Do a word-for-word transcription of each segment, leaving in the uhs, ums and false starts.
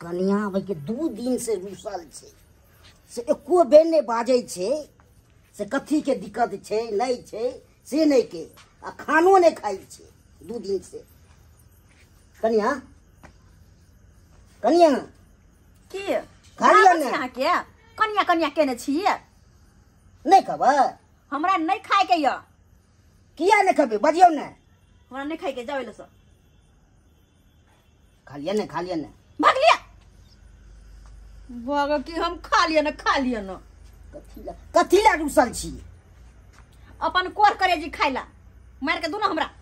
कन्या भाई के दू दिन से रुसल छे से एको बेर नहीं बाजे छे से कथी के दिक्कत छे नहीं छे से नहीं के आ खानो नहीं खाई छे दू दिन से। कन्या कन्या की खालिया ने यहाँ के कन्या कन्या केने छिए नहीं खबर हमरा नहीं खाए के य किया नहीं खबे बजियो ने हमरा नहीं खाए के जावे ल सो खालिया ने खालिया ने भाग लिया भाग कि हम खा लिया न खा लिया न कथीला कथीला रुसल छी अपन कोर करे जी खाइला मार के दू न हमरा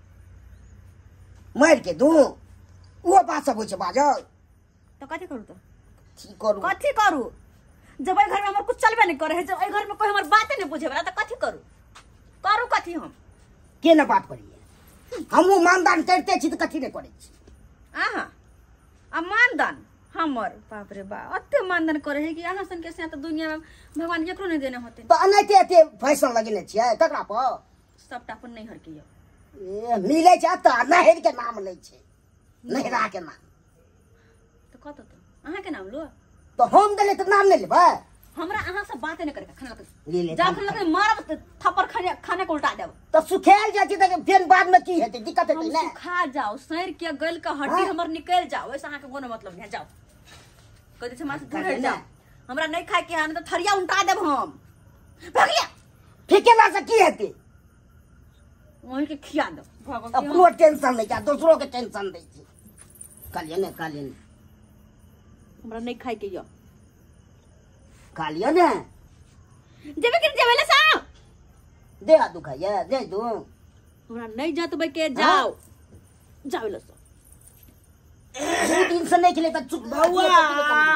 मार के दू वो बात सब होय छे बाजल तो कथी करू तो ठीक करू कथी करू जब ए घर में हमर कुछ चलबे नहीं करे है जब ए घर में कोई हमर बातें नहीं पूछे वाला तो कथी करू करू कथी हम के न बात करिए हमहु मानदान करते छी त कथी नहीं करे छी आहा आ मानदान हमर बाप रे बा अते मानदान करे है कि अहाँ सन के से तो दुनिया में भगवान केकरो नहीं देने होते तो अनैते एते फैशन लगेने छियै ककरा पर सबटा अपन नहीं हर के ए मिले छ त नहर के नाम लै छै नहरा के नाम तो कत तो अहाँ के नाम लो तो हम देले त नाम नहीं लेबै हमरा अहाँ से बातें नहीं करे खाना ले ले जा खाना के मारब थप्पड़ खाने खाने को उल्टा देब तो सुखेल जाय छी त फेन बाद में की हेतै दिक्कत हेतै ने खा जाओ सैर के गल का हड्डी हमर निकल जाओ ऐसा अहाँ के कोनो मतलब नहीं जाओ कदे से मास दूर हट जाओ हमरा नहीं खाए के आने तो थरिया उल्टा देब हम भागिया फेकेला से की हेतै वही के खिया दो भगवान अपनो टेंशन नहीं क्या दूसरों के टेंशन दै छी कालिया ने कालिया ने हमरा नहीं खाए के यो कालिया ने जेबे के जेबे ले सा दे आ दू खाइए दे दू हमरा नहीं जात बे के जाओ जाओ ले सो दो दिन से नहीं खिले त चुप बउआ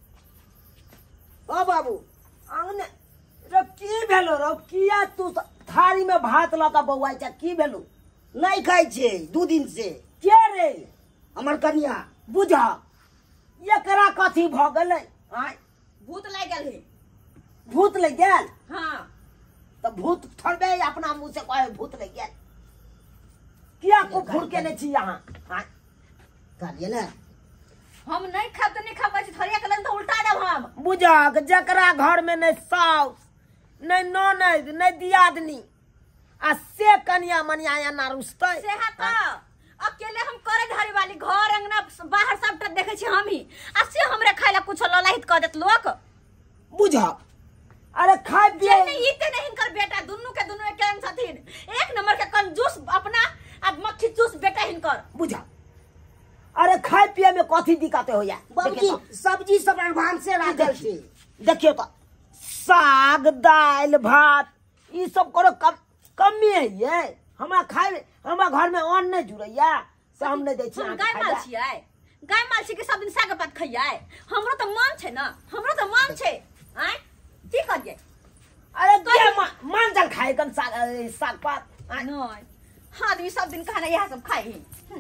ओ बाबू आंगने रे की भेलो रे किया तू थारी में भात लका बउआ छ की भेलो नहीं खाई छे दू दिन से के रे हमर कन्या बुझा एकरा कथी भ गेलै आय भूत लाग गेल है भूत लग गेल हां तो भूत थोड़बे अपना मुंह से कहे भूत लग गेल किया को फुर के नहीं छी यहां आय कालिया ने हम नहीं खाब तो नहीं खाब ऐसे थरिया के लन तो उल्टा देब हम बुझा जकरा घर में नहीं सास नहीं ननद नहीं दियादनी आ से कन्या मनिया या ना रुसतै से है तो अकेले हम करे धारी वाली घर अंगना बाहर सबटा देखे छी हम ही आ से हमरे खाइला कुछ ललाहित क देत लोग बुझा अरे खाय जे पिए नहीं इते नहीं कर बेटा दुन्नु के दुन्नु एक केन छथिन एक नंबर के कंजूस अपना अब मक्खी चूस बेटा हिनकर बुझा अरे खाय पिए में कथी दिक्कत होया बाबूजी सब्जी सब अरभान से राखल छी देखियो तो साग दाल भात ई सब करो कम कमी है ये हमरा खाए हमरा घर में अन्न नहीं जुड़ैया से हम नहीं दै छी हम गाय माल छियै गाय माल छी के सब दिन साग पात खइयै हमरो तो मन छै ना हमरो तो मन छै आय की करियै अरे के मान जल खाए कन साग साग पात नहीं आदमी सब दिन खाना यह सब खाई ही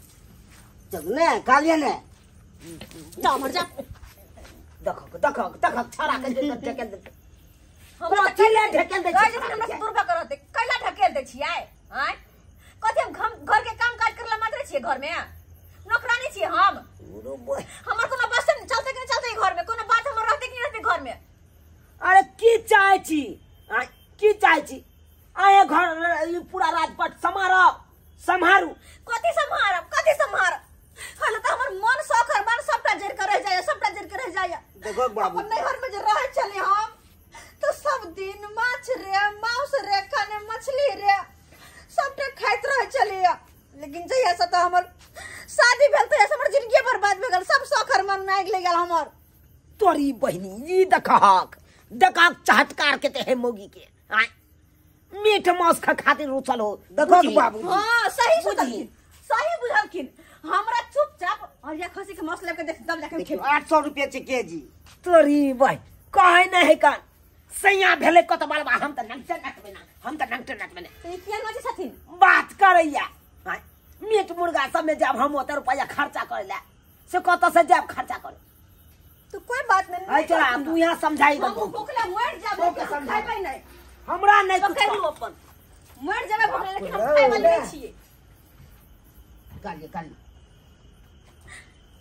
जब ने कालिया ने जाओ मर जा देखो देखो देखो छाड़ा के ढकेल दे हम अकेले ढकेल दे गाय जब हमरा से दूर करत कैला ढकेल दे छियै आय कथि हम घर के काम काज करला मात्र छियै घर में नौकरानी छियै हम हमर कोनो बस चलते कि नहीं चलते घर में कोनो बात हमर रहते कि नहीं रहते घर में अरे की चाहे छी आय की चाहे छी आए घर पूरा राजपाट समारब संभारू कथि संभारब कथि संभारब हल त हमर मन शौक मन सबटा जर के रह जाय सबटा जर के रह जाय देखो बाबू अपन नैहर में जे रह चले हम तो सब दिन माछ रे मांस रे खाने मछली रे सबटा खाइत रह चले लेकिन जहिया से त हमर शादी भेल त हमर जिंदगी बर्बाद भ गेल सब शौक मन नाग ले गेल हमर तोरी बहिनी ई देखहक देखहक चहटकार के ते हे मोगी के आय मीठ मांस खा खातिर रुचल हो देखो बाबू हां सही बुझलखिन सही बुझलखिन हमरा चुपचाप और या खसी के मांस लेके देख दब जाके देखियो आठ सौ रुपया छे केजी तोरी बह कहे नहीं है कान सैया भेले कत बालबा हम त नंगटे नटबे ना हम त नंगटे नटबे ना तो किया नजे छथिन बात करैया हां मीट मुर्गा सब में जब हम ओतर रुपया खर्चा करेला से कत से जब खर्चा करे तो कोई बात नहीं आई चला तू यहां समझाई हम भूखले मर जाबे के खाइबै नहीं हमरा नहीं तो कुछ करू अपन मर जाबे भूखले लेकिन हम खाइ वाले नहीं छिए कालिया कालिया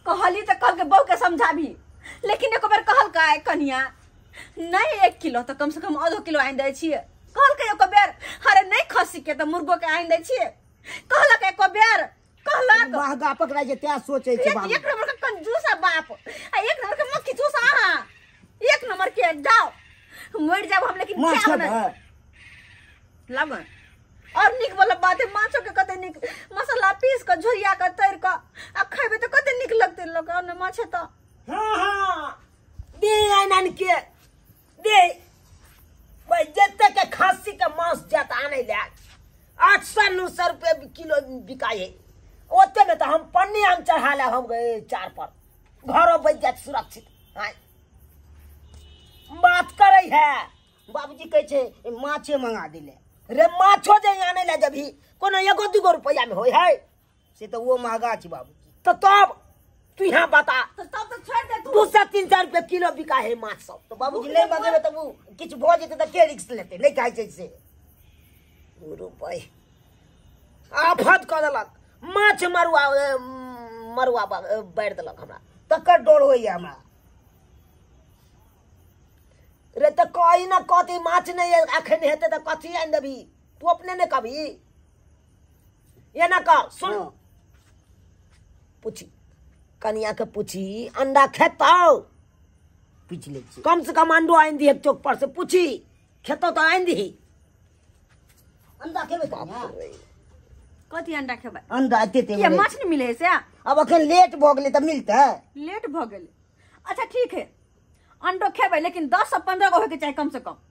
कहली तो कल के बहू के समझाबी, लेकिन एक बार कहल का कनिया नहीं एक किलो तो कम से कम आधो किलो आइन दे छिए। कहल के एक बेर अरे नहीं खसी के तो मुर्गो के आइन दे छिए। कहलक एक बेर कहलक महंगा पकड़ा जे त्या सोचे छे बाबू। एक नंबर का कंजूसा बाप आ एक नंबर के मक्खी चूसा हां एक नंबर के जाओ मर जाओ हम, लेकिन क्या होना लगन और निक वाला बात है। माछो के कते निक मसाला पीस के झोरिया के तैर के आ खैबे तो कते निक लगते लोग ने माछे तो। हां हां दे आनन के दे भाई जत्ते के खांसी के मांस जात आने ले आठ सौ नौ सौ रुपए किलो बिकाए। ओते में तो हम पन्नी हम चढ़ा ले हम गए चार पर घरों बच जात सुरक्षित। हां बात करे है बाबूजी कहे छे माछे मंगा दिले रे माछो जे आने ले जभी कोनो एगो दूगो रुपया में होय है से तो वो महंगा छे बाबूजी। तो तब तू यहाँ बता तो तब तो छोड़ दे तू। दू से तीन चार रुपये किलो बिका है माछ सब। तो बाबूजी नहीं मंगेबे तो वो किछ भ जेते तो के रिस्क लेते नहीं खाइ छै से रुपये आफत कर देलक माछ मरुआ मरुआ बैठ देलक हमरा तकर डर होइया हमरा। रे तो कही ना कथी माछ नहीं अखन हेते तो कथी आन देबी तू अपने ने कभी ये ना कर सुन हाँ। पूछी कनिया के पूछी अंडा खेतो पूछ ले छी कम से कम अंडो आइन दी एक चौक पर से पूछी खेतो तो आइन दी अंडा खेबे कनिया कथी अंडा खेबै अंडा एते ते ये माछ नहीं मिले से अब अखन लेट भ गेले त मिलते लेट भ गेल। अच्छा ठीक है अंडो खेबै लेकिन दस से पंद्रह गो होके चाहिए कम से कम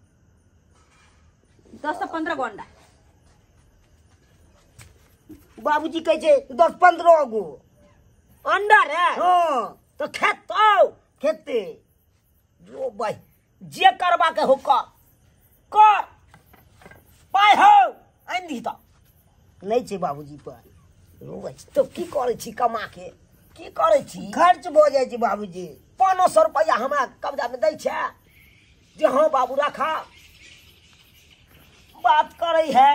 दस से पंद्रह गो अंडा। बाबूजी कहे छे दस पंद्रह गो अंडा रे हां तो खेतो खेते जो भाई जे करबा के हो कर कर पाय हो आइन दी तो नहीं छे बाबूजी पर रो भाई तो की करे छी कमा के की करे छी खर्च भ जाय छे बाबूजी। पाँच सौ रुपया हमरा कब्जा में दै छे जे हाँ बाबू रखा बात करे है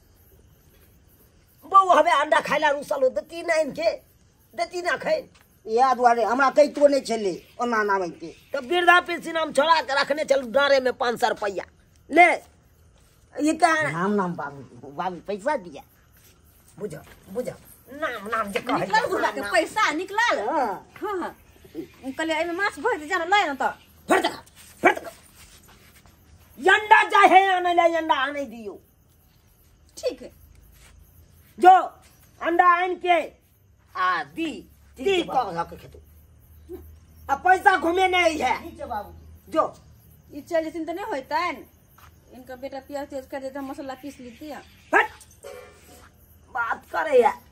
बहू हमें अंडा खाइला रुसल देती ना इनके देती ना खाए या दुआरे हमरा कहितो नहीं छले ओना नाम के तो वृद्धा पेंशन हम छोड़ा के रखने चलू डारे में पाँच सौ रुपया ले ये क्या नाम नाम बाबू बाबू पैसा दिया बुझो बुझो नाम नाम जे कहे निकल गुला के पैसा निकलल। हां हां कहले एमे माछ भर दे जाना ले न त फट फट अंडा चाहे आने ले अंडा आने दियो ठीक है जो अंडा आन के आ दी दी है को हक खेतू अब पैसा घूमे नहीं है नीचे बाबू जो ई चल जतिन त नहीं होइतन इनका बेटा प्याज तेज कर देता मसाला पीस लेती है। फट बात करे है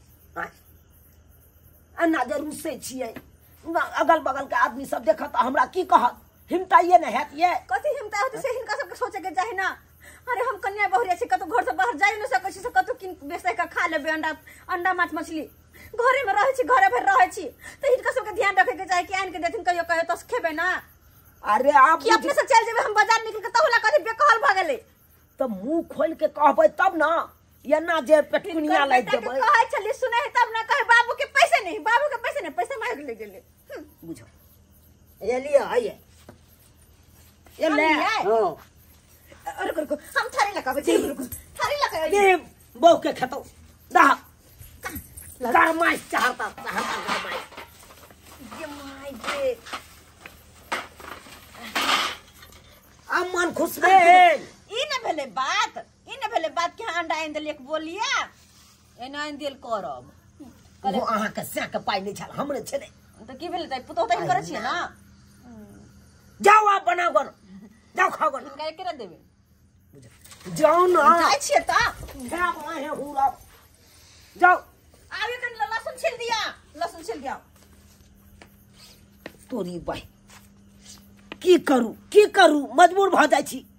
अन्ना जरूर से छिए अगल बगल के आदमी सब देखत हमरा की कहत हिमता ये नहीं है ये कथी हिमता होते से हिनका सबके सोचे के चाहे ना। अरे हम कन्या बहुरिया छी कतो घर से बाहर जाय न सकै छी से कतो किन बेचै का खा लेबे अंडा अंडा माछ मछली घरे में रहै छी घरे भर रहै छी त हिनका सबके ध्यान रखे के चाहे कि आन के देथिन कहियो कहे त खेबे ना। अरे आप कि अपने से चल जेबे हम बाजार निकल के तहुला कथी बेकहल भ गेले तो मुंह खोल के कहबै तब ना ये ना जे पेटकुनिया लाग बेटा के जेबै कहै छली सुनै है तब ना कहे बाबू के पैसे नहीं बाबू के पैसे नहीं पैसे मांग ले गेले बुझो ये लिया आइए ये ले हां अरे रुको हम थारी लगावे छी रुको थारी लगावे दे बहू के खेतो दा गरमाई चाहता चाहता गरमाई ये माय जे अमन खुश भेल ई न भेले बात ई न भेले बात कि अंडा आइन देलिए के बोलिया एना आइन देल करब वो अहाँ के से के पाई नहीं छल हमरे छे त की भेले त पुतो त करे छी ना जाओ आप बनाओ गन जाओ खाओ गन इनका एकरा देबे जाओ ना जाय छी त जाओ वहां है हुरा जाओ आवे कन लहसुन छिल दिया लहसुन छिल दिया तोरी भाई की करू की करू मजबूर भ जाय छी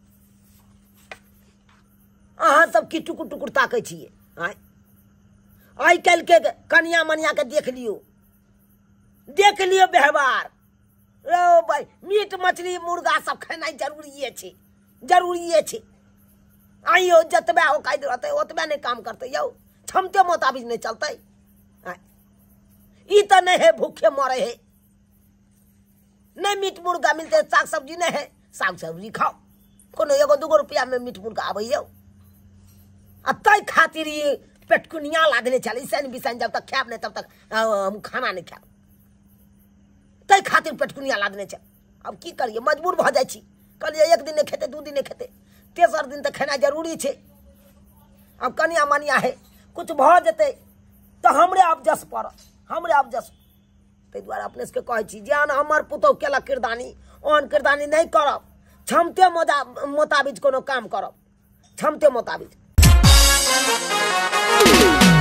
अहाँ सब की टुकुर टुकुर ताकै छिए आय आइ काल्हि के कनिया मनिया के देख लियो देख लियो व्यवहार रो भाई मीट मछली मुर्गा सब खेनाइ जरूरी छै जरूरी छै आइयो जतबे हो कायद रहते ओतबे नहीं काम करते यो क्षमते मुताबिक नहीं चलते ई तो मिलते नहीं है भूखे मरे है नहीं मीट मुर्गा मिलते साग सब्जी नहीं है साग सब्जी खाओ कोनो एगो दूगो रुपया में मीट मुर्गा आबैयो आ तै खातिर ये पेटकुनिया लादने चले सन बिसन जब तक खाब नहीं तब तक हम खाना नहीं खाब तै खातिर पेटकुनिया लादने चल अब की करिए मजबूर भ जाय छी कहलिए एक दिन नहीं खेते दू दिन नहीं खेते तेसर दिन तक खाना जरूरी है अब कनिया मनिया है कुछ भ जते तो हमरे अब जस पर हमरे अब जस ते द्वारा अपने से कहे छी जान हमर पुतौ केला किरदानी ओन किरदानी नहीं करब क्षमते मुताबिक कोनो काम करब क्षमते मुताबिक